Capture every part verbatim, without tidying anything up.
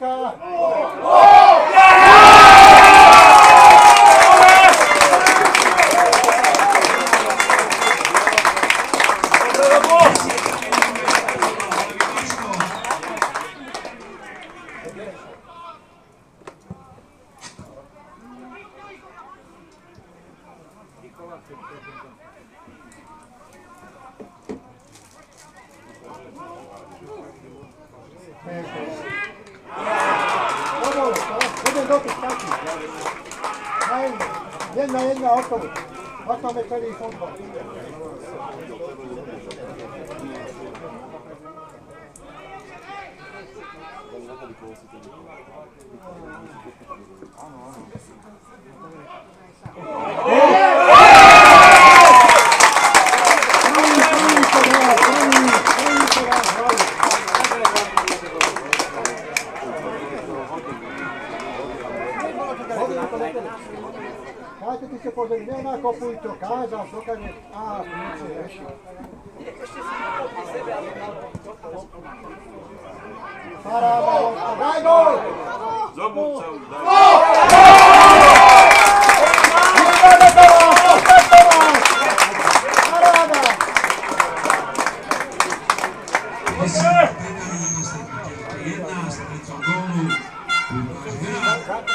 Januška! Jedna, jedna, okolo. O tom je celý fotbal. Dajte ti se pozrieť, nenakopuj to, kážaš, dokáže... Á, nič je ešte. Ešte si nekopí sebe, ale mal paráda, daj gol! Zobúca už, daj. Paráda! jedenásť metrom gólu. Lukáš Herák.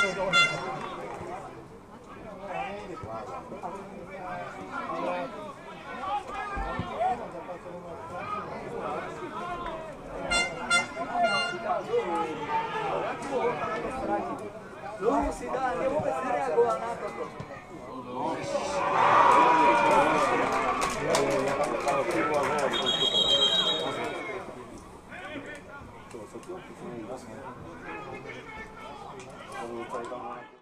Dlhu si dá, ne vôbec nereagoval na toto. To